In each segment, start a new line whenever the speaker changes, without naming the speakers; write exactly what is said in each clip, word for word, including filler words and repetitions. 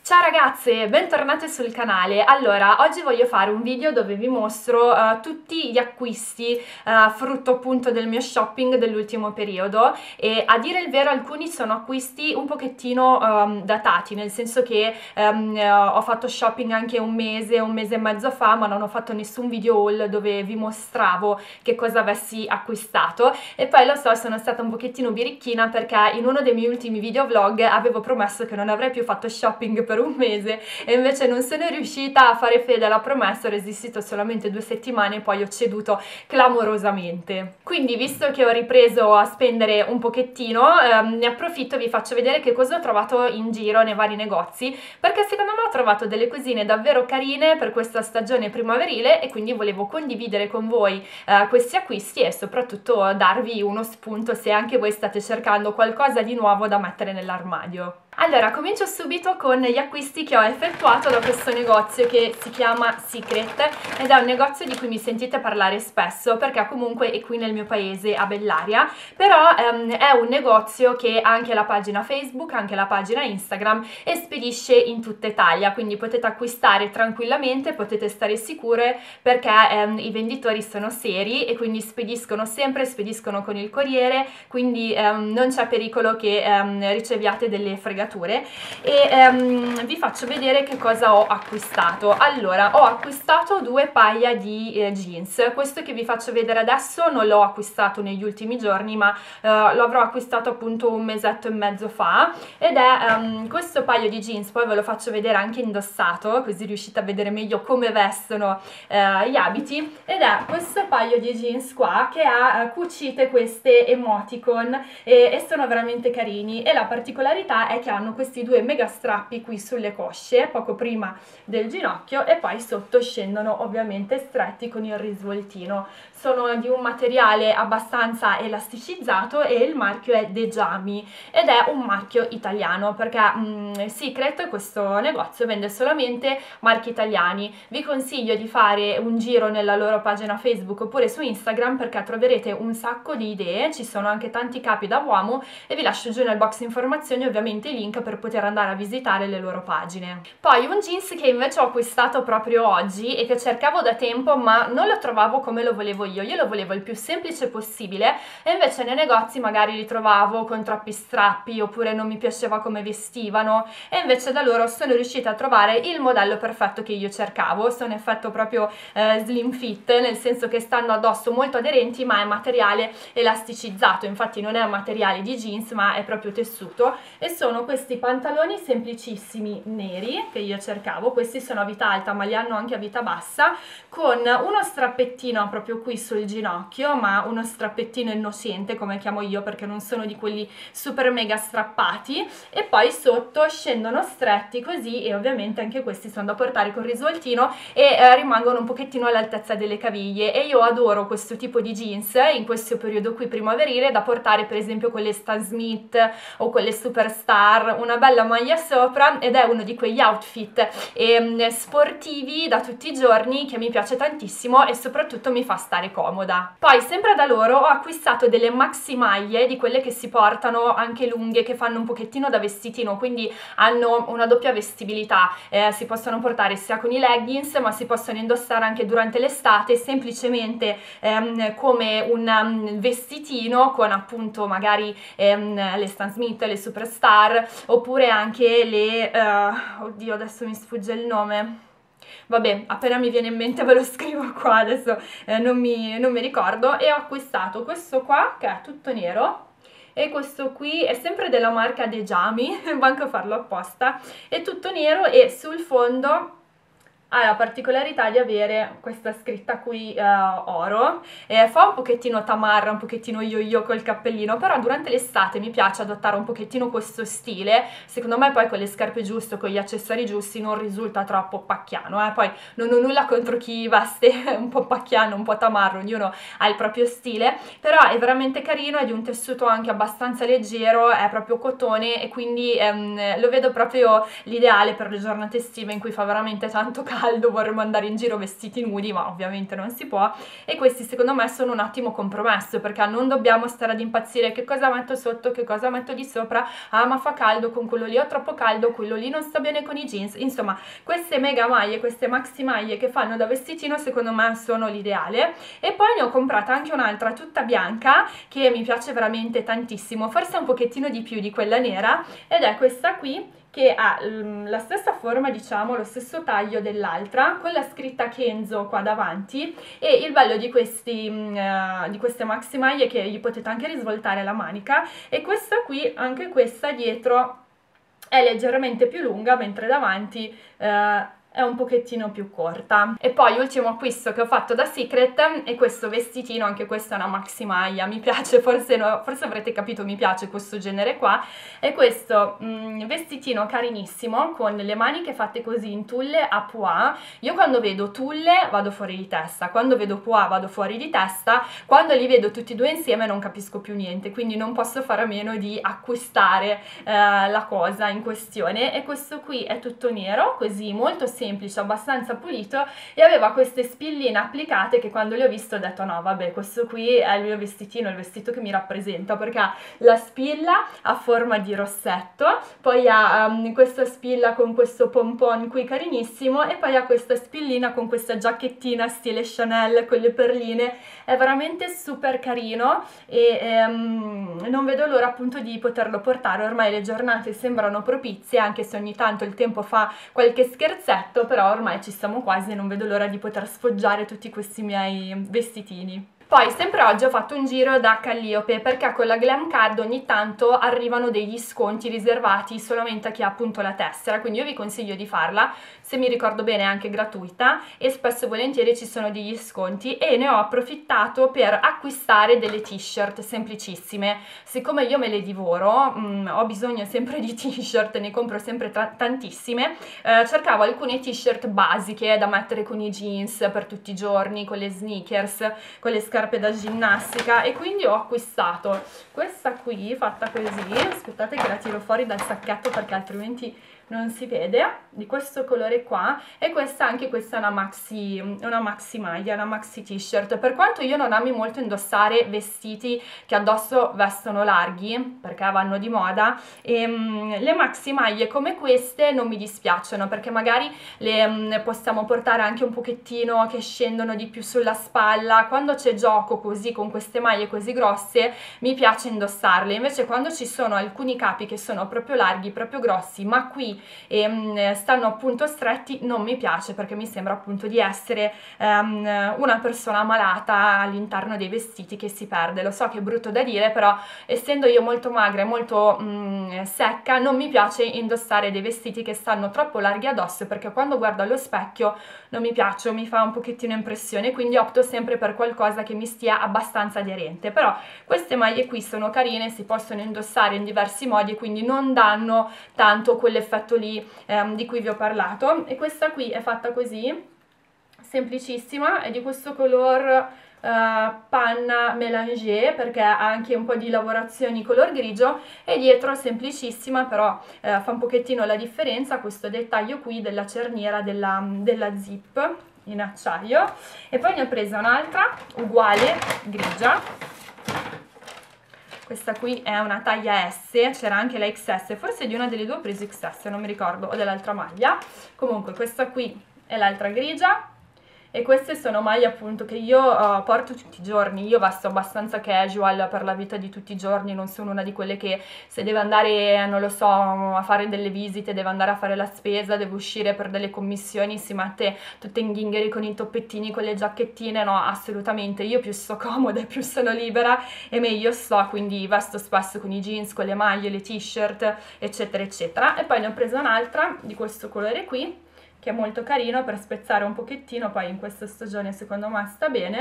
Ciao ragazze, bentornate sul canale. Allora, oggi voglio fare un video dove vi mostro uh, tutti gli acquisti uh, frutto appunto del mio shopping dell'ultimo periodo e a dire il vero alcuni sono acquisti un pochettino um, datati, nel senso che um, uh, ho fatto shopping anche un mese, un mese e mezzo fa, ma non ho fatto nessun video haul dove vi mostravo che cosa avessi acquistato. E poi lo so, sono stata un pochettino birichina perché in uno dei miei ultimi video vlog avevo promesso che non avrei più fatto shopping per un mese e invece non sono riuscita a fare fede alla promessa, ho resistito solamente due settimane e poi ho ceduto clamorosamente. Quindi, visto che ho ripreso a spendere un pochettino, ehm, ne approfitto e vi faccio vedere che cosa ho trovato in giro nei vari negozi, perché secondo me ho trovato delle cosine davvero carine per questa stagione primaverile e quindi volevo condividere con voi eh, questi acquisti e soprattutto darvi uno spunto se anche voi state cercando qualcosa di nuovo da mettere nell'armadio. Allora, comincio subito con gli acquisti che ho effettuato da questo negozio che si chiama Secret ed è un negozio di cui mi sentite parlare spesso perché comunque è qui nel mio paese a Bellaria, però ehm, è un negozio che ha anche la pagina Facebook, anche la pagina Instagram e spedisce in tutta Italia, quindi potete acquistare tranquillamente, potete stare sicure perché ehm, i venditori sono seri e quindi spediscono sempre, spediscono con il corriere, quindi ehm, non c'è pericolo che ehm, riceviate delle fregature. E ehm, vi faccio vedere che cosa ho acquistato. Allora, ho acquistato due paia di eh, jeans. Questo che vi faccio vedere adesso non l'ho acquistato negli ultimi giorni, ma eh, lo avrò acquistato appunto un mesetto e mezzo fa ed è um, questo paio di jeans. Poi ve lo faccio vedere anche indossato, così riuscite a vedere meglio come vestono eh, gli abiti, ed è questo paio di jeans qua che ha eh, cucite queste emoticon e, e sono veramente carini, e la particolarità è che hanno questi due mega strappi qui sulle cosce, poco prima del ginocchio, e poi sotto scendono ovviamente stretti con il risvoltino. Sono di un materiale abbastanza elasticizzato e il marchio è Dejami ed è un marchio italiano perché mh, Secret, questo negozio, vende solamente marchi italiani. Vi consiglio di fare un giro nella loro pagina Facebook oppure su Instagram perché troverete un sacco di idee, ci sono anche tanti capi da uomo e vi lascio giù nel box informazioni ovviamente i link per poter andare a visitare le loro pagine. Poi un jeans che invece ho acquistato proprio oggi e che cercavo da tempo ma non lo trovavo come lo volevo io, io lo volevo il più semplice possibile e invece nei negozi magari li trovavo con troppi strappi oppure non mi piaceva come vestivano, e invece da loro sono riuscita a trovare il modello perfetto che io cercavo. Sono effetto proprio eh, slim fit, nel senso che stanno addosso molto aderenti ma è materiale elasticizzato, infatti non è un materiale di jeans ma è proprio tessuto, e sono questi pantaloni semplicissimi neri che io cercavo. Questi sono a vita alta ma li hanno anche a vita bassa, con uno strappettino proprio qui sul ginocchio, ma uno strappettino innocente come chiamo io perché non sono di quelli super mega strappati, e poi sotto scendono stretti così, e ovviamente anche questi sono da portare con risvoltino e eh, rimangono un pochettino all'altezza delle caviglie, e io adoro questo tipo di jeans in questo periodo qui primaverile da portare per esempio con le Stan Smith o con le Superstar, una bella maglia sopra, ed è uno di quegli outfit eh, sportivi da tutti i giorni che mi piace tantissimo e soprattutto mi fa stare comoda. Poi sempre da loro ho acquistato delle maxi maglie, di quelle che si portano anche lunghe, che fanno un pochettino da vestitino, quindi hanno una doppia vestibilità, eh, si possono portare sia con i leggings ma si possono indossare anche durante l'estate semplicemente ehm, come un um, vestitino con appunto magari ehm, le Stan Smith, le Superstar, oppure anche le uh, oddio adesso mi sfugge il nome, vabbè, appena mi viene in mente ve lo scrivo qua, adesso eh, non, mi, non mi ricordo. E ho acquistato questo qua che è tutto nero, e questo qui è sempre della marca Dejami, manco farlo apposta, è tutto nero e sul fondo ha la particolarità di avere questa scritta qui uh, oro, e fa un pochettino tamarra, un pochettino yo-yo col cappellino, però durante l'estate mi piace adottare un pochettino questo stile. Secondo me poi con le scarpe giuste, con gli accessori giusti non risulta troppo pacchiano, eh? Poi non ho nulla contro chi veste un po' pacchiano, un po' tamarro, ognuno ha il proprio stile, però è veramente carino, è di un tessuto anche abbastanza leggero, è proprio cotone e quindi ehm, lo vedo proprio l'ideale per le giornate estive in cui fa veramente tanto caldo caldo, vorremmo andare in giro vestiti nudi, ma ovviamente non si può, e questi secondo me sono un ottimo compromesso, perché non dobbiamo stare ad impazzire che cosa metto sotto, che cosa metto di sopra, ah ma fa caldo con quello lì, ho troppo caldo, quello lì non sta bene con i jeans. Insomma, queste mega maglie, queste maxi maglie che fanno da vestitino secondo me sono l'ideale. E poi ne ho comprata anche un'altra tutta bianca che mi piace veramente tantissimo, forse un pochettino di più di quella nera, ed è questa qui che ha um, la stessa forma, diciamo, lo stesso taglio dell'altra, con la scritta Kenzo qua davanti, e il bello di, questi, uh, di queste maxi maglie è che gli potete anche risvoltare la manica, e questa qui, anche questa dietro è leggermente più lunga, mentre davanti uh, è un pochettino più corta. E poi ultimo acquisto che ho fatto da Secret è questo vestitino, anche questa è una maxi maglia, mi piace, forse, no, forse avrete capito, mi piace questo genere qua, è questo mh, vestitino carinissimo con le maniche fatte così in tulle a pois. Io quando vedo tulle vado fuori di testa, quando vedo pois vado fuori di testa, quando li vedo tutti e due insieme non capisco più niente, quindi non posso fare a meno di acquistare eh, la cosa in questione. E questo qui è tutto nero, così molto semplice, semplice, abbastanza pulito, e aveva queste spilline applicate che quando le ho viste ho detto no vabbè, questo qui è il mio vestitino, il vestito che mi rappresenta, perché ha la spilla a forma di rossetto, poi ha um, questa spilla con questo pompon qui carinissimo, e poi ha questa spillina con questa giacchettina stile Chanel con le perline. È veramente super carino e um, non vedo l'ora appunto di poterlo portare. Ormai le giornate sembrano propizie, anche se ogni tanto il tempo fa qualche scherzetto, però ormai ci siamo quasi e non vedo l'ora di poter sfoggiare tutti questi miei vestitini. Poi sempre oggi ho fatto un giro da Calliope, perché con la Glam Card ogni tanto arrivano degli sconti riservati solamente a chi ha appunto la tessera, quindi io vi consiglio di farla, se mi ricordo bene è anche gratuita e spesso e volentieri ci sono degli sconti, e ne ho approfittato per acquistare delle t-shirt semplicissime. Siccome io me le divoro, mh, ho bisogno sempre di t-shirt, ne compro sempre tantissime, eh, cercavo alcune t-shirt basiche da mettere con i jeans per tutti i giorni, con le sneakers, con le scarpe da ginnastica, e quindi ho acquistato questa qui fatta così, aspettate che la tiro fuori dal sacchetto perché altrimenti non si vede, di questo colore qua, e questa anche questa è una maxi, una maxi maglia, una maxi t-shirt. Per quanto io non ami molto indossare vestiti che addosso vestono larghi perché vanno di moda, e, um, le maxi maglie come queste non mi dispiacciono, perché magari le um, possiamo portare anche un pochettino che scendono di più sulla spalla. Quando c'è gioco così con queste maglie così grosse mi piace indossarle, invece quando ci sono alcuni capi che sono proprio larghi, proprio grossi, ma qui e um, stanno appunto stretti, non mi piace, perché mi sembra appunto di essere um, una persona malata all'interno dei vestiti che si perde. Lo so che è brutto da dire, però essendo io molto magra e molto um, secca, non mi piace indossare dei vestiti che stanno troppo larghi addosso, perché quando guardo allo specchio non mi piace, mi fa un pochettino impressione, quindi opto sempre per qualcosa che mi stia abbastanza aderente. Però queste maglie qui sono carine, si possono indossare in diversi modi, quindi non danno tanto quell'effetto lì ehm, di cui vi ho parlato. E questa qui è fatta così, semplicissima, è di questo color uh, panna mélangé, perché ha anche un po' di lavorazioni color grigio, e dietro semplicissima, però uh, fa un pochettino la differenza questo dettaglio qui della cerniera della, della zip in acciaio. E poi ne ho presa un'altra uguale, grigia. Questa qui è una taglia S, c'era anche la X S, forse di una delle due ho preso X S, non mi ricordo, o dell'altra maglia. Comunque questa qui è l'altra grigia, e queste sono maglie appunto che io uh, porto tutti i giorni. Io vesto abbastanza casual per la vita di tutti i giorni, non sono una di quelle che se deve andare, non lo so, a fare delle visite, deve andare a fare la spesa, deve uscire per delle commissioni, si mette tutte in ghingheri con i toppettini, con le giacchettine. No, assolutamente, io più sto comoda e più sono libera e meglio sto, quindi vesto spesso con i jeans, con le maglie, le t-shirt, eccetera eccetera. E poi ne ho presa un'altra di questo colore qui, che è molto carino per spezzare un pochettino, poi in questa stagione secondo me sta bene,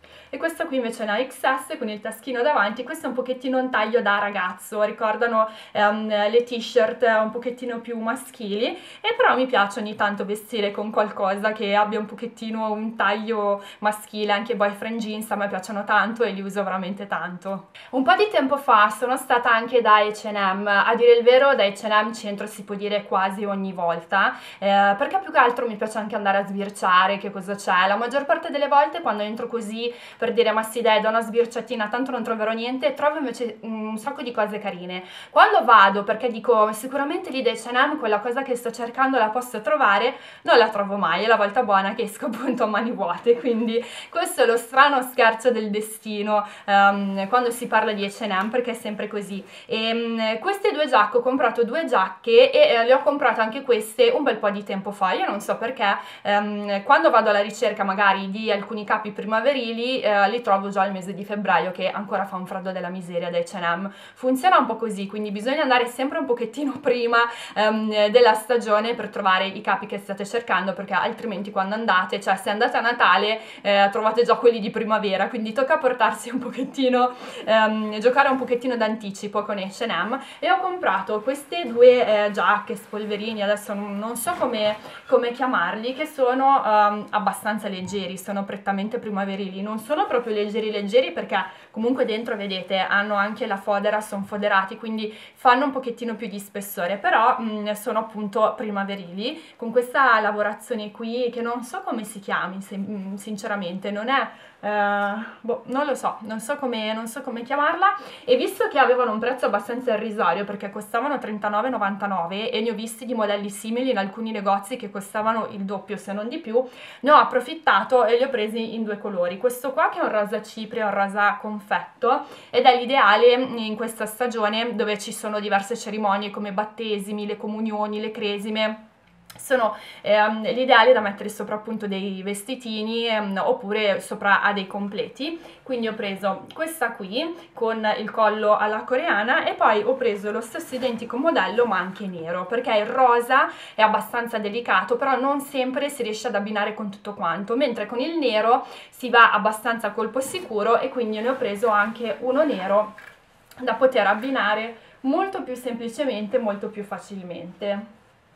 E questa qui invece è una X S con il taschino davanti. Questo è un pochettino un taglio da ragazzo, ricordano um, le t-shirt un pochettino più maschili, e però mi piace ogni tanto vestire con qualcosa che abbia un pochettino un taglio maschile. Anche i boyfriend jeans a me piacciono tanto e li uso veramente tanto. Un po' di tempo fa sono stata anche da H and M, a dire il vero da H and M ci entro, si può dire, quasi ogni volta, eh, perché più che altro mi piace anche andare a sbirciare che cosa c'è. La maggior parte delle volte quando entro così per dire ma sì dai, do una sbirciatina, tanto non troverò niente, trovo invece un sacco di cose carine. Quando vado perché dico sicuramente lì da H and M quella cosa che sto cercando la posso trovare, non la trovo mai, è la volta buona che esco appunto a mani vuote. Quindi questo è lo strano scherzo del destino um, quando si parla di H and M, perché è sempre così. E um, queste due giacche, ho comprato due giacche e uh, le ho comprate anche queste un bel po' di tempo fa. Io non so perché um, quando vado alla ricerca magari di alcuni capi primaverili uh, li trovo già al mese di febbraio, che ancora fa un freddo della miseria da H and M. Funziona un po' così, quindi bisogna andare sempre un pochettino prima um, della stagione per trovare i capi che state cercando, perché altrimenti quando andate, cioè se andate a Natale eh, trovate già quelli di primavera, quindi tocca portarsi un pochettino, um, giocare un pochettino d'anticipo con H and M. E ho comprato queste due eh, giacche, spolverini, adesso non, non so come, come chiamarli, che sono um, abbastanza leggeri, sono prettamente primaverili, non sono proprio leggeri leggeri perché comunque dentro vedete hanno anche la fodera, sono foderati, quindi fanno un pochettino più di spessore, però mh, sono appunto primaverili con questa lavorazione qui che non so come si chiami, se, mh, sinceramente non è Uh, boh, non lo so, non so come, non so come chiamarla. E visto che avevano un prezzo abbastanza irrisorio perché costavano trentanove e novantanove e ne ho visti di modelli simili in alcuni negozi che costavano il doppio se non di più, ne ho approfittato e li ho presi in due colori. Questo qua che è un rosa cipria, un rosa confetto, ed è l'ideale in questa stagione dove ci sono diverse cerimonie come battesimi, le comunioni, le cresime. Sono ehm, l'ideale da mettere sopra appunto dei vestitini ehm, oppure sopra a dei completi. Quindi ho preso questa qui con il collo alla coreana e poi ho preso lo stesso identico modello ma anche nero, perché il rosa è abbastanza delicato, però non sempre si riesce ad abbinare con tutto quanto, mentre con il nero si va abbastanza a colpo sicuro, e quindi ne ho preso anche uno nero da poter abbinare molto più semplicemente, molto più facilmente.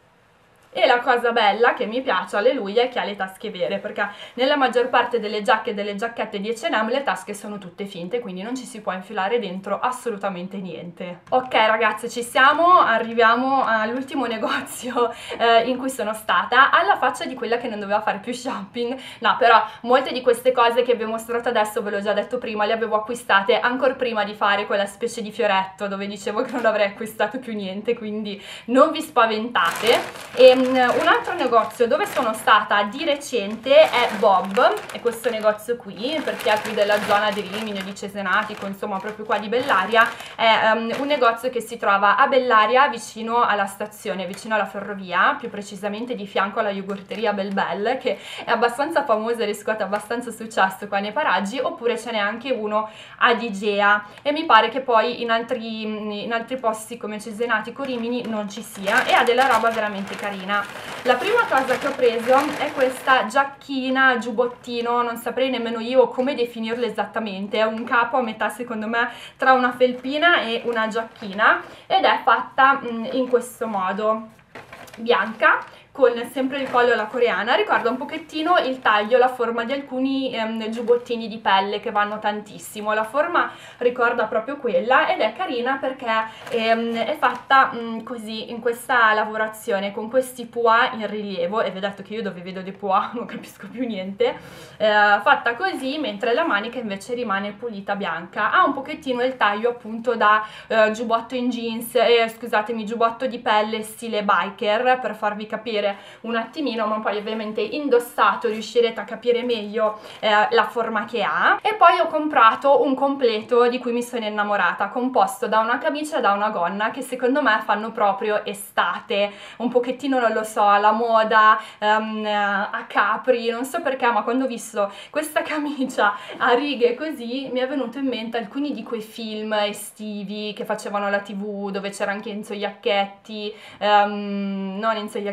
E la cosa bella che mi piace, alleluia, è che ha le tasche vere, perché nella maggior parte delle giacche e delle giacchette di H and M le tasche sono tutte finte, quindi non ci si può infilare dentro assolutamente niente. Ok ragazze, ci siamo, arriviamo all'ultimo negozio eh, in cui sono stata, alla faccia di quella che non doveva fare più shopping. No, però molte di queste cose che vi ho mostrato adesso, ve l'ho già detto prima, le avevo acquistate ancora prima di fare quella specie di fioretto dove dicevo che non avrei acquistato più niente, quindi non vi spaventate. E, un altro negozio dove sono stata di recente è Bob, è questo negozio qui, per chi è qui della zona di Rimini, di Cesenatico, insomma proprio qua di Bellaria. È um, un negozio che si trova a Bellaria vicino alla stazione, vicino alla ferrovia, più precisamente di fianco alla yogurteria Bel Bel, che è abbastanza famosa e riscuote abbastanza successo qua nei paraggi, oppure ce n'è anche uno ad Igea, e mi pare che poi in altri, in altri posti come Cesenatico, Rimini non ci sia, e ha della roba veramente carina. La prima cosa che ho preso è questa giacchina, giubbottino, non saprei nemmeno io come definirlo esattamente, è un capo a metà secondo me tra una felpina e una giacchina, ed è fatta mh, in questo modo, bianca, con sempre il collo alla coreana. Ricorda un pochettino il taglio, la forma di alcuni ehm, giubbottini di pelle che vanno tantissimo, la forma ricorda proprio quella, ed è carina perché ehm, è fatta mh, così, in questa lavorazione, con questi pois in rilievo, e vi ho detto che io dove vedo dei pois non capisco più niente, eh, fatta così, mentre la manica invece rimane pulita bianca. Ha un pochettino il taglio appunto da eh, giubbotto in jeans, eh, scusatemi, giubbotto di pelle stile biker, per farvi capire un attimino, ma poi ovviamente indossato riuscirete a capire meglio eh, la forma che ha. E poi ho comprato un completo di cui mi sono innamorata, composto da una camicia e da una gonna, che secondo me fanno proprio estate, un pochettino, non lo so, alla moda, um, a Capri, non so perché, ma quando ho visto questa camicia a righe così mi è venuto in mente alcuni di quei film estivi che facevano la tivù, dove c'era anche Enzo Iacchetti, um, non Enzo Iacchetti,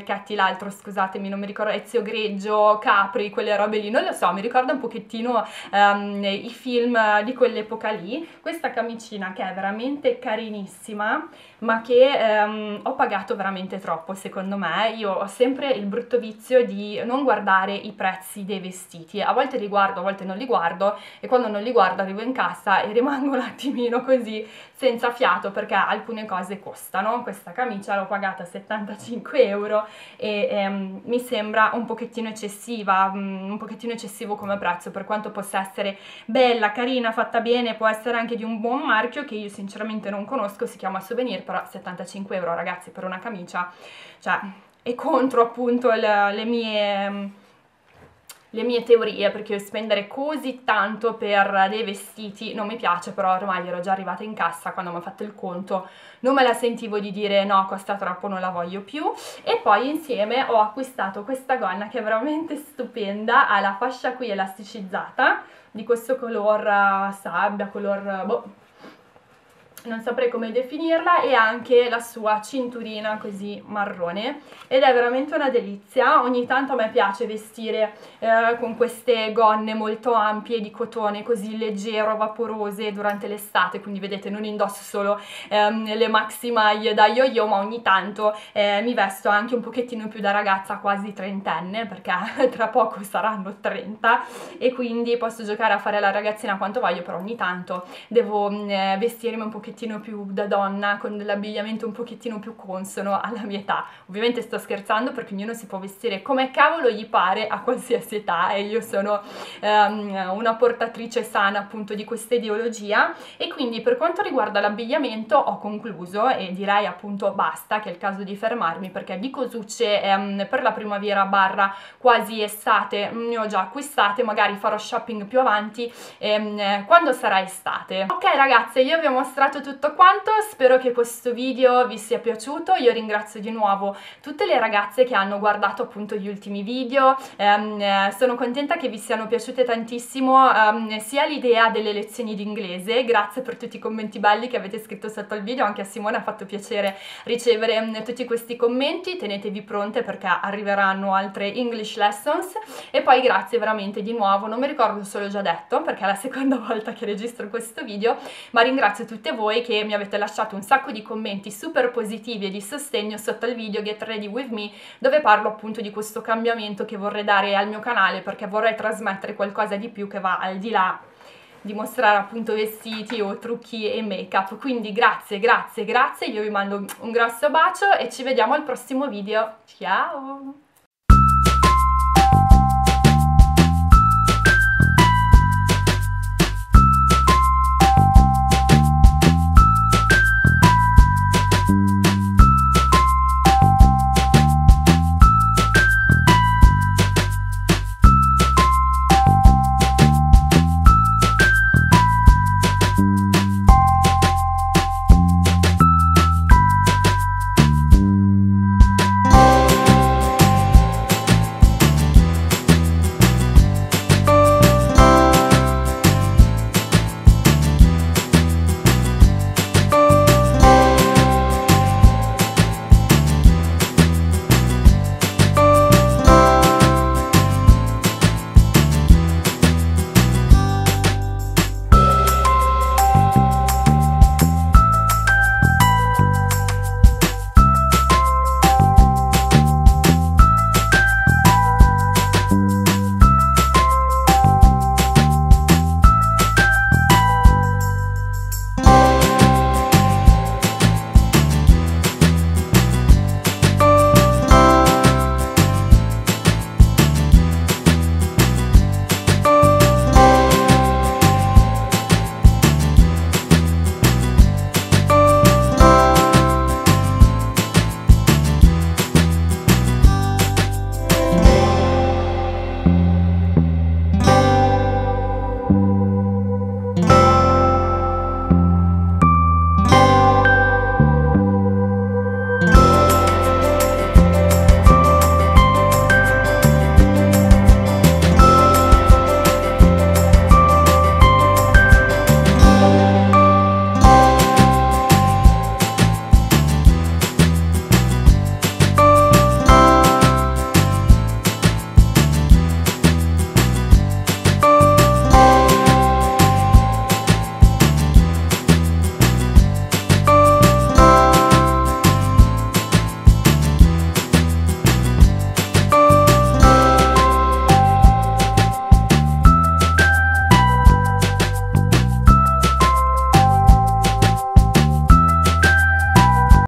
l'altro, scusatemi, non mi ricordo, Ezio Greggio, Capri, quelle robe lì, non lo so, mi ricorda un pochettino um, i film di quell'epoca lì. Questa camicina che è veramente carinissima, ma che um, ho pagato veramente troppo secondo me. Io ho sempre il brutto vizio di non guardare i prezzi dei vestiti, a volte li guardo, a volte non li guardo, e quando non li guardo arrivo in cassa e rimango un attimino così senza fiato, perché alcune cose costano. Questa camicia l'ho pagata settantacinque euro e ehm, mi sembra un pochettino eccessiva, um, un pochettino eccessivo come prezzo, per quanto possa essere bella, carina, fatta bene, può essere anche di un buon marchio che io sinceramente non conosco, si chiama Souvenir, però settantacinque euro ragazzi per una camicia, cioè è contro appunto le, le mie... le mie teorie, perché spendere così tanto per dei vestiti non mi piace, però ormai ero già arrivata in cassa, quando mi ha fatto il conto non me la sentivo di dire no, costa troppo, non la voglio più. E poi insieme ho acquistato questa gonna che è veramente stupenda, ha la fascia qui elasticizzata di questo color sabbia, color boh, non saprei come definirla, e anche la sua cinturina così marrone, ed è veramente una delizia. Ogni tanto a me piace vestire eh, con queste gonne molto ampie di cotone così leggero, vaporose durante l'estate, quindi vedete non indosso solo ehm, le maxi maglie da yo-yo, ma ogni tanto eh, mi vesto anche un pochettino più da ragazza, quasi trentenne, perché tra poco saranno trenta e quindi posso giocare a fare la ragazzina quanto voglio, però ogni tanto devo eh, vestirmi un pochettino più da donna, con dell'abbigliamento un pochettino più consono alla mia età. Ovviamente sto scherzando, perché ognuno si può vestire come cavolo gli pare a qualsiasi età, e io sono um, una portatrice sana appunto di questa ideologia. E quindi per quanto riguarda l'abbigliamento ho concluso, e direi appunto basta, che è il caso di fermarmi, perché di cosucce um, per la primavera barra quasi estate ne ho già acquistate, magari farò shopping più avanti um, quando sarà estate. Ok ragazze, io vi ho mostrato tutto quanto, spero che questo video vi sia piaciuto. Io ringrazio di nuovo tutte le ragazze che hanno guardato appunto gli ultimi video, ehm, sono contenta che vi siano piaciute tantissimo ehm, sia l'idea delle lezioni di inglese, grazie per tutti i commenti belli che avete scritto sotto al video, anche a Simone ha fatto piacere ricevere ehm, tutti questi commenti. Tenetevi pronte perché arriveranno altre English lessons. E poi grazie veramente di nuovo, non mi ricordo se l'ho già detto perché è la seconda volta che registro questo video, ma ringrazio tutte voi che mi avete lasciato un sacco di commenti super positivi e di sostegno sotto il video Get Ready With Me, dove parlo appunto di questo cambiamento che vorrei dare al mio canale, perché vorrei trasmettere qualcosa di più che va al di là di mostrare appunto vestiti o trucchi e make up. Quindi grazie, grazie, grazie, io vi mando un grosso bacio e ci vediamo al prossimo video, ciao!